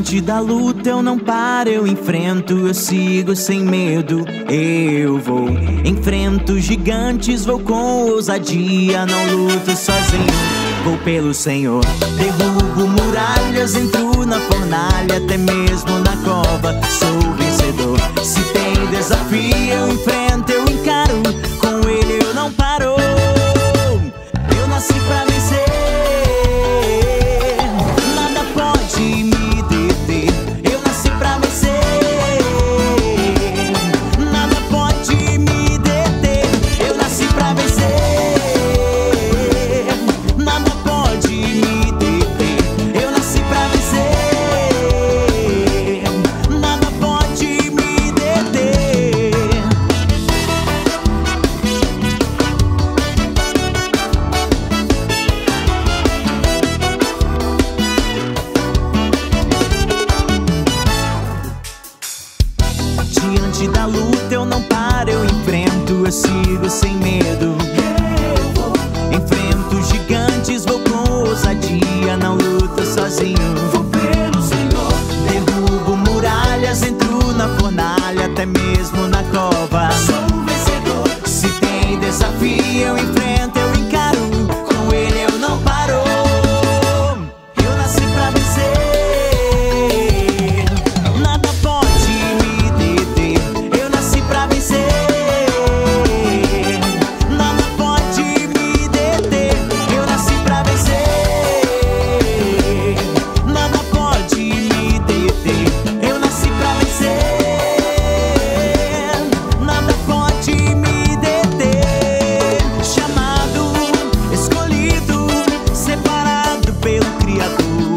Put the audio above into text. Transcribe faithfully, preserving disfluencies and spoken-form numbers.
Diante da luta eu não paro, eu enfrento, eu sigo sem medo. Eu vou, enfrento gigantes, vou com ousadia, não luto sozinho, vou pelo Senhor. Derrubo muralhas, entro na fornalha, até mesmo na cova sou vencedor. Se tem desafio eu enfrento, eu encaro, com Ele eu não paro. Eu nasci pra vencer, nada pode me deter. Eu nasci pra vencer, nada pode me deter. Eu nasci pra vencer, nada pode me deter. Eu nasci pra vencer, nada pode me deter. Diante da luta eu não paro, eu enfrento, eu sigo sem medo. Enfrento gigantes, vou com ousadia, não luto sozinho, vou pelo Senhor. Derrubo muralhas, entro na fornalha, até mesmo na cova sou vencedor. Se tem desafio eu enfrento, eu encaro, com Ele eu não paro. Eu nasci pra vencer, nada pode me deter. Eu nasci pra vencer, nada pode me deter. Eu nasci pra vencer, nada pode me deter. Eu nasci pra vencer, nada pode me deter. Chamado, escolhido, separado pelo Criador.